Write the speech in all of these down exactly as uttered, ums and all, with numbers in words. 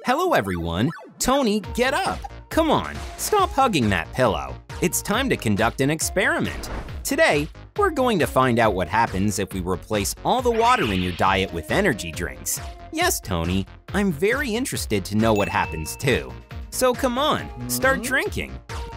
Hello everyone! Tony, get up! Come on, stop hugging that pillow. It's time to conduct an experiment. Today, we're going to find out what happens if we replace all the water in your diet with energy drinks. Yes, Tony, I'm very interested to know what happens too. So come on, start drinking.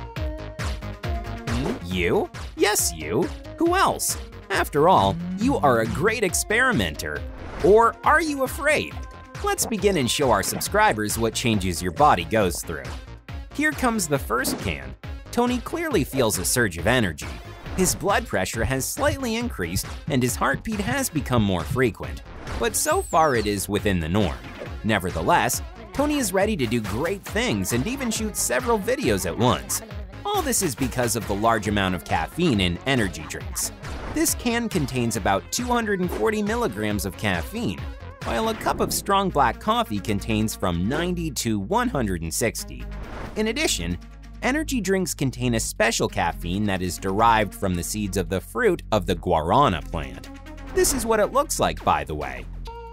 You? Yes, you. Who else? After all, you are a great experimenter. Or are you afraid? Let's begin and show our subscribers what changes your body goes through. Here comes the first can. Tony clearly feels a surge of energy. His blood pressure has slightly increased and his heartbeat has become more frequent. But so far it is within the norm. Nevertheless, Tony is ready to do great things and even shoot several videos at once. All this is because of the large amount of caffeine in energy drinks. This can contains about two hundred forty milligrams of caffeine, while a cup of strong black coffee contains from ninety to one hundred sixty. In addition, energy drinks contain a special caffeine that is derived from the seeds of the fruit of the guarana plant. This is what it looks like, by the way.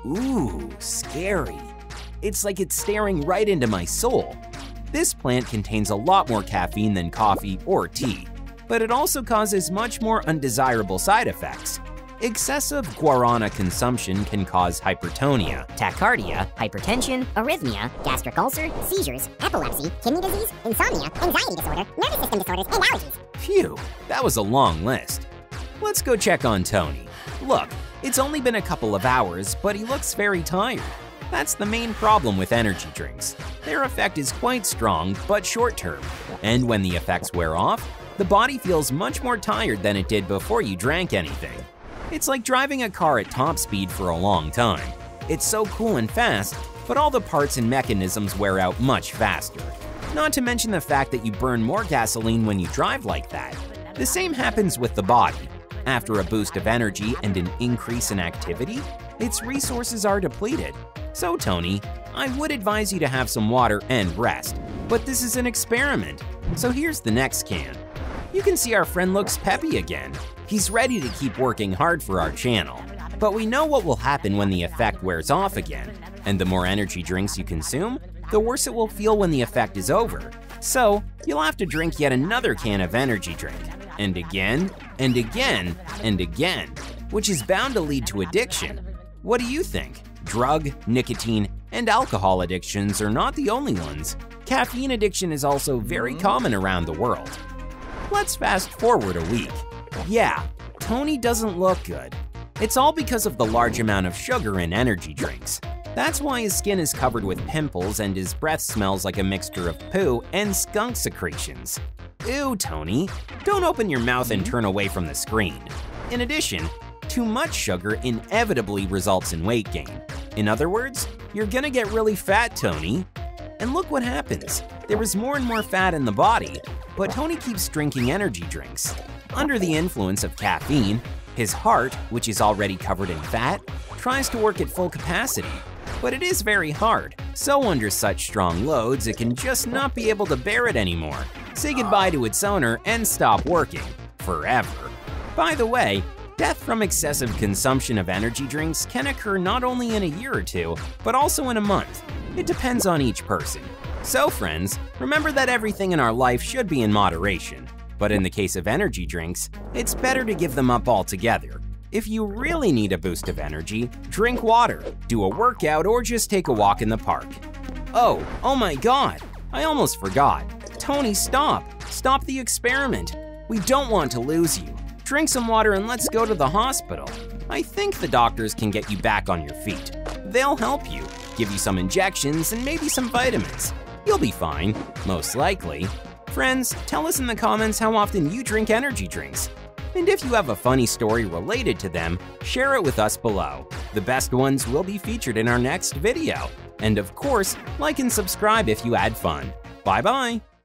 Ooh, scary. It's like it's staring right into my soul. This plant contains a lot more caffeine than coffee or tea, but it also causes much more undesirable side effects. Excessive guarana consumption can cause hypertonia, tachycardia, hypertension, arrhythmia, gastric ulcer, seizures, epilepsy, kidney disease, insomnia, anxiety disorder, nervous system disorders, and allergies. Phew, that was a long list. Let's go check on Tony. Look, it's only been a couple of hours, but he looks very tired. That's the main problem with energy drinks. Their effect is quite strong, but short-term. And when the effects wear off, the body feels much more tired than it did before you drank anything. It's like driving a car at top speed for a long time. It's so cool and fast, but all the parts and mechanisms wear out much faster. Not to mention the fact that you burn more gasoline when you drive like that. The same happens with the body. After a boost of energy and an increase in activity, its resources are depleted. So Tony, I would advise you to have some water and rest, but this is an experiment. So here's the next can. You can see our friend looks peppy again. He's ready to keep working hard for our channel. But we know what will happen when the effect wears off again. And the more energy drinks you consume, the worse it will feel when the effect is over. So you'll have to drink yet another can of energy drink. And again, and again, and again, which is bound to lead to addiction. What do you think? Drug, nicotine, and alcohol addictions are not the only ones. Caffeine addiction is also very common around the world. Let's fast forward a week. Yeah, Tony doesn't look good. It's all because of the large amount of sugar in energy drinks. That's why his skin is covered with pimples and his breath smells like a mixture of poo and skunk secretions. Ew, Tony, don't open your mouth and turn away from the screen. In addition, too much sugar inevitably results in weight gain. In other words, you're gonna get really fat, Tony. And look what happens. There is more and more fat in the body, but Tony keeps drinking energy drinks. Under the influence of caffeine, his heart, which is already covered in fat, tries to work at full capacity. But it is very hard, so under such strong loads, it can just not be able to bear it anymore, say goodbye to its owner, and stop working. Forever. By the way, death from excessive consumption of energy drinks can occur not only in a year or two, but also in a month. It depends on each person. So friends, remember that everything in our life should be in moderation. But in the case of energy drinks, it's better to give them up altogether. If you really need a boost of energy, drink water, do a workout, or just take a walk in the park. Oh, oh my god, I almost forgot. Tony, stop. Stop the experiment. We don't want to lose you. Drink some water and let's go to the hospital. I think the doctors can get you back on your feet. They'll help you, give you some injections and maybe some vitamins. You'll be fine, most likely. Friends, tell us in the comments how often you drink energy drinks. And if you have a funny story related to them, share it with us below. The best ones will be featured in our next video. And of course, like and subscribe if you had fun. Bye bye!